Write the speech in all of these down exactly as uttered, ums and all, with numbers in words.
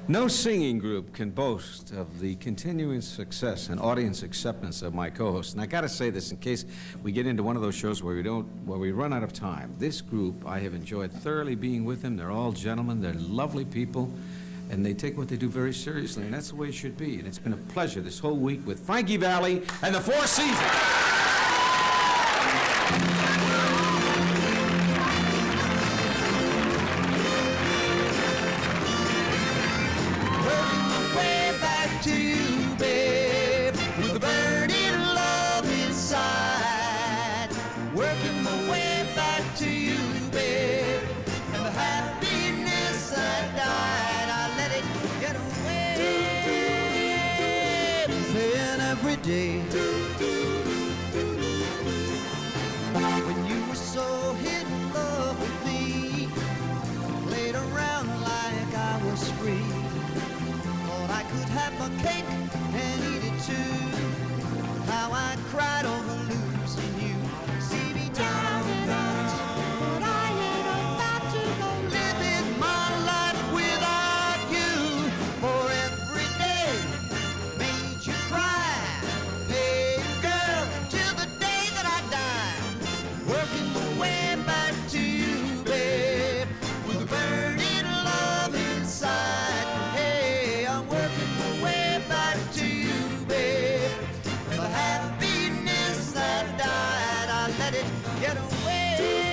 No singing group can boast of the continuing success and audience acceptance of my co-host. And I got to say this in case we get into one of those shows where we don't, where we run out of time. This group, I have enjoyed thoroughly being with them. They're all gentlemen. They're lovely people, and they take what they do very seriously, and that's the way it should be. And it's been a pleasure this whole week with Frankie Valli and the Four Seasons. Working my way back to you, babe. And the happiness I died, I let it get away. Playing every day. When you were so in love with me, played around like I was free. Thought I could have my cake and eat it too. How I cried over losing you. Get away,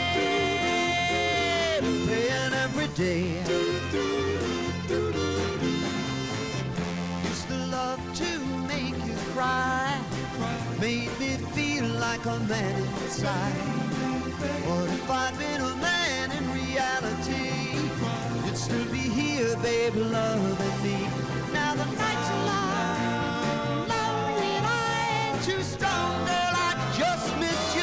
playing every day. Used to love to make you cry, made me feel like a man inside. What if I'd been a man in reality? You'd still be here, baby, loving me. Now the nights are long, lonely, and I ain't too strong, girl. I just miss you.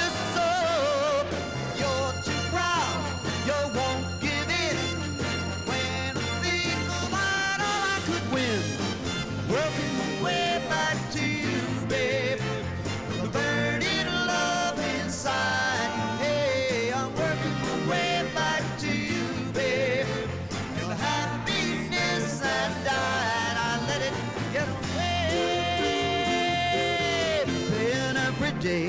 Day.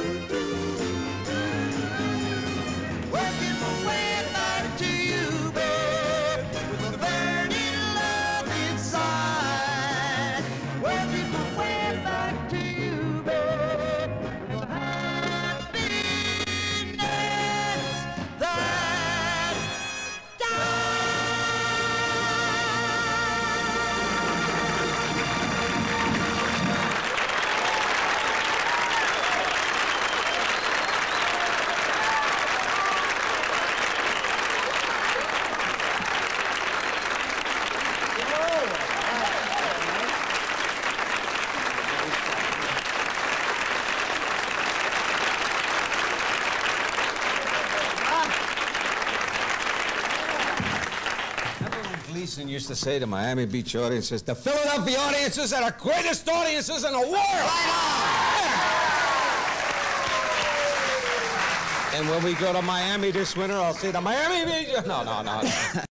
Working my way back to you, babe, with a burning love inside. Working my way back to you, babe, with happiness that Gleason used to say to Miami Beach audiences, the Philadelphia audiences are the greatest audiences in the world. Right on. And when we go to Miami this winter, I'll say the Miami Beach. No, no, no. no.